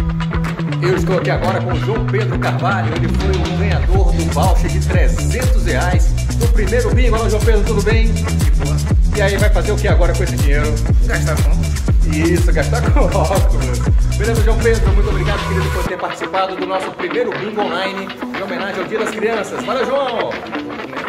Eu estou aqui agora com o João Pedro Carvalho. Ele foi o ganhador do voucher de R$300 do primeiro bingo. Olá, João Pedro, tudo bem? E aí, vai fazer o que agora com esse dinheiro? Gastar com óculos. Isso, gastar com óculos. Beleza, João Pedro, muito obrigado, querido, por ter participado do nosso primeiro bingo online em homenagem ao Dia das Crianças. Valeu, João!